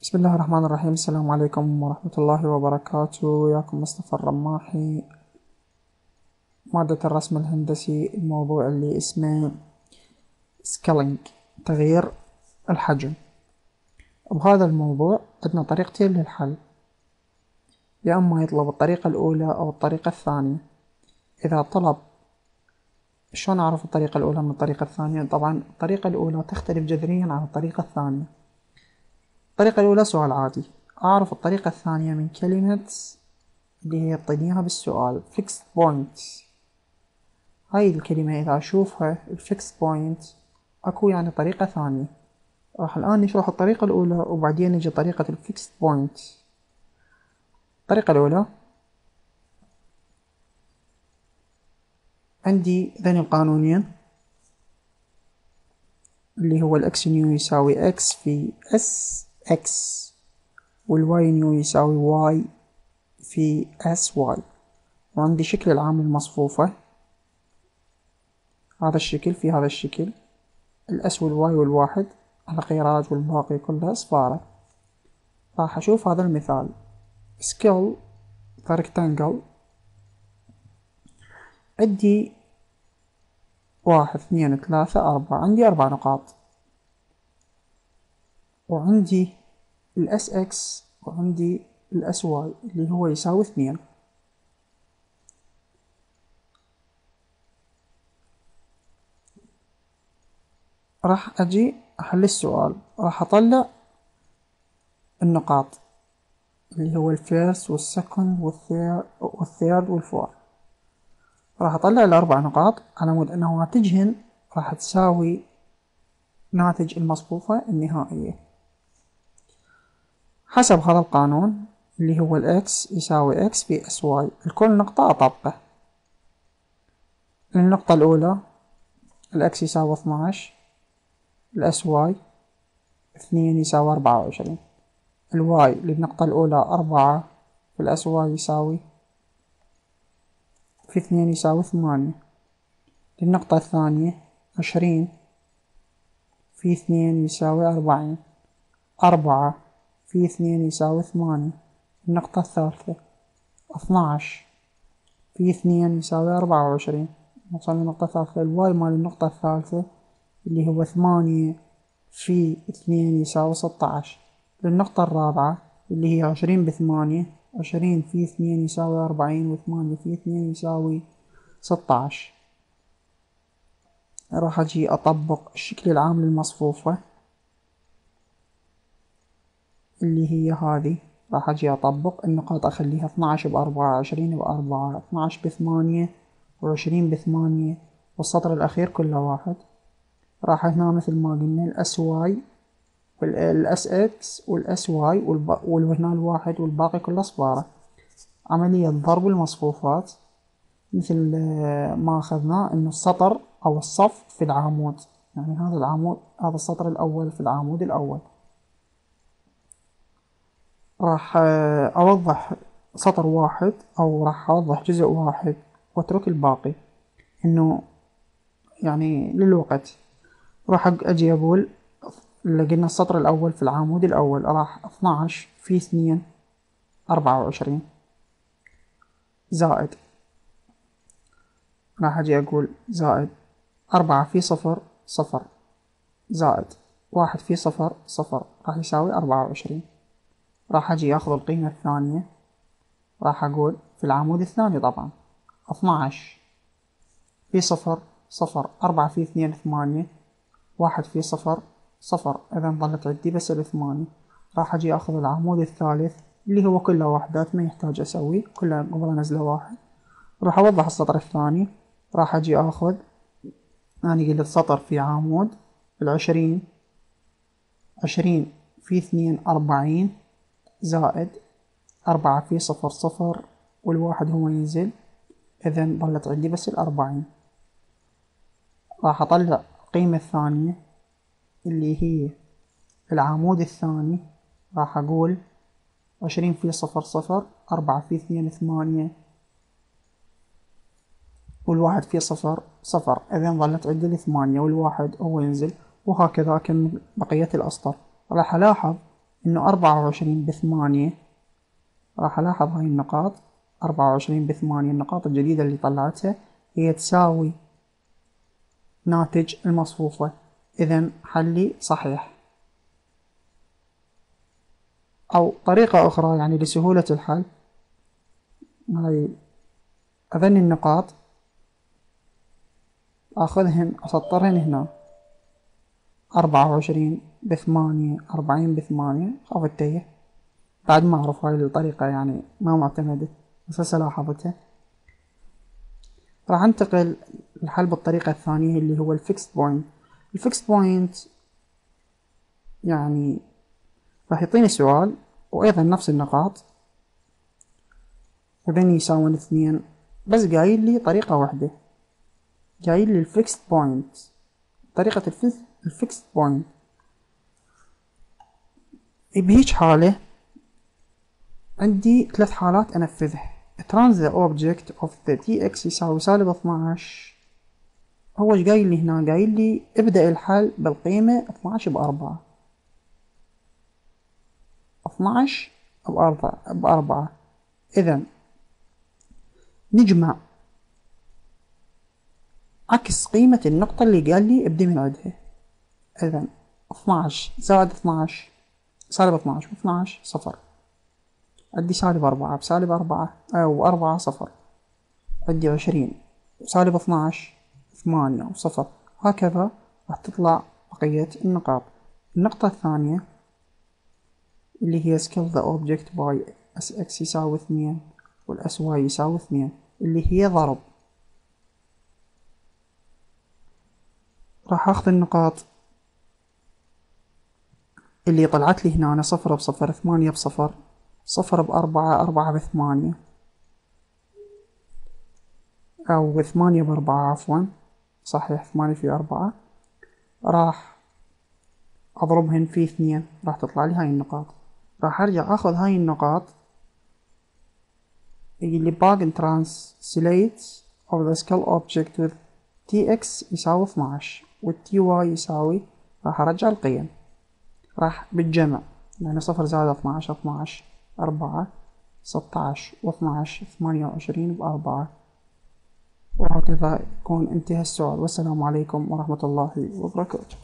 بسم الله الرحمن الرحيم. السلام عليكم ورحمة الله وبركاته. وياكم مصطفى الرماحي، مادة الرسم الهندسي، الموضوع اللي اسمه سكيلينج، تغيير الحجم. بهذا الموضوع عندنا طريقتين للحل، يا أما يطلب الطريقة الأولى أو الطريقة الثانية. إذا طلب شلون أعرف الطريقة الأولى من الطريقة الثانية؟ طبعا الطريقة الأولى تختلف جذريا عن الطريقة الثانية. الطريقة الأولى سؤال عادي، أعرف الطريقة الثانية من كلمة اللي هي يعطيني إياها بالسؤال fixed point. هاي الكلمة إذا أشوفها fixed point أكو يعني طريقة ثانية. راح الآن نشرح الطريقة الأولى وبعدين نجي طريقة fixed point. الطريقة الأولى، عندي ذين القانونين اللي هو الإكس نيو يساوي إكس في إس إكس، والواي نيو يساوي واي في إس واي. وعندي شكل العامل المصفوفة، هذا الشكل في هذا الشكل، الأس والواي والواحد على قيراج والباقي كلها صفارة. راح أشوف هذا المثال سكيل rectangle. عندي 1 2 3 4، عندي 4 نقاط، وعندي الاس اكس وعندي الاس واي اللي هو يساوي 2. راح اجي احل السؤال، راح اطلع النقاط اللي هو الفيرست والسكند والثيرد والفور. راح اطلع ال4 نقاط على مود ان نواتجهن راح تساوي ناتج المصفوفة النهائية حسب هذا القانون اللي هو الاكس يساوي اكس في اس واي. لكل نقطة اطبقه. للنقطة الاولى الاكس يساوي 12، الاس واي 2 يساوي 24. الواي للنقطة الاولى 4 في الاس واي يساوي في 2 يساوي 8. للنقطة الثانية 20 في 2 يساوي 40. 4 في 2 يساوي 8. النقطة الثالثة 12 في 2 يساوي 24. نوصل للنقطة الثالثة. الواي مال النقطة الثالثة اللي هو 8 في 2 يساوي 16. للنقطة الرابعة اللي هي 20 ب8، 20 في 2 يساوي 40، و8 في 2 يساوي 16. راح اجي اطبق الشكل العام للمصفوفة اللي هي هذه. راح اجي اطبق النقاط، اخليها 12 ب4، 20 ب4، 12 ب8، و20 ب8، والسطر الاخير كله واحد. راح هنا مثل ما قلنا الاس واي والاس اكس والاس واي وهنا الواحد والباقي كله صفارة. عملية ضرب المصفوفات مثل ما اخذنا انه السطر او الصف في العمود، يعني هذا العمود، هذا السطر الاول في العمود الاول. راح اوضح سطر واحد او راح اوضح جزء واحد واترك الباقي انه يعني للوقت. راح اجي اقول اللي قلنا السطر الاول في العمود الاول راح 12 في 2 24 زائد، راح اجي اقول زائد 4 في 0 0 زائد 1 في 0 0 راح يساوي 24. راح اجي اخذ القيمة الثانية، راح اقول في العمود الثاني طبعا 12 في 0 0، 4 في 2 8، 1 في 0 0، اذا ظلت عندي بس ال8. راح اجي اخذ العمود الثالث اللي هو كله وحدات، ما يحتاج اسوي كله قبل انزله واحد. راح اوضح السطر الثاني. راح اجي اخذ، انا قلت سطر في عمود 20، 20 في 2 40 زائد 4 في 0 0، والواحد هو ينزل، اذا ظلت عندي بس ال40. راح اطلع القيمة الثانية اللي هي العمود الثاني. راح اقول 20 في 0 0، 4 في 2 8، والواحد في 0 0، اذا ظلت عندي ال8 والواحد هو ينزل، وهكذا أكمل بقية الأسطر. راح ألاحظ إنه 24 ب8 راح ألاحظ هاي النقاط. 24 ب8 النقاط الجديدة اللي طلعتها هي تساوي ناتج المصفوفة، إذن حلي صحيح. أو طريقة أخرى يعني لسهولة الحل، هاي هذين النقاط أخذهن أسطرهن هنا. 24 ب8 40 ب8 خاف التيه، بعد ما أعرف هاي الطريقة يعني ما معتمدة، بس هسه لاحظتها. راح أنتقل للحل بالطريقة الثانية اللي هو الفيكست بوينت. الفيكست بوينت يعني راح يعطيني سؤال وأيضا نفس النقاط وذن يساوون 2، بس قايل لي طريقة واحدة، قايل لي الفيكست بوينت. طريقة الفيكست بوينت بهيج حالة عندي 3 حالات أنفذها. Trans the object of the tx يساوي -12. هو ايش قايل لي هنا؟ قايل لي ابدأ الحل بالقيمة 12 ب4. 12 ب4. إذا نجمع عكس قيمة النقطة اللي قال لي ابدأ من عندها. إذا 12 زائد 12 -12 و12 صفر. عندي -4 ب4 أو 4 صفر. عندي 20 -12 8 وصفر. هكذا راح تطلع بقية النقاط. النقطة الثانية اللي هي scale the object by sx يساوي 2 والsy يساوي 2، اللي هي ضرب. راح اخذ النقاط اللي طلعت لي هنا 0 ب0 8 ب0 0 ب4 4 ب8 أو 8 ب4 عفوا صحيح 8 في 4. راح أضربهن في 2 راح تطلع لي هاي النقاط. راح أرجع أخذ هاي النقاط اللي باقي translate of the scale object with tx يساوي 12 والty يساوي، راح أرجع القيم. راح بالجمع يعني 0 زائد 12 12 4 16 و12 28 ب4. وهكذا يكون انتهى السؤال. والسلام عليكم ورحمة الله وبركاته.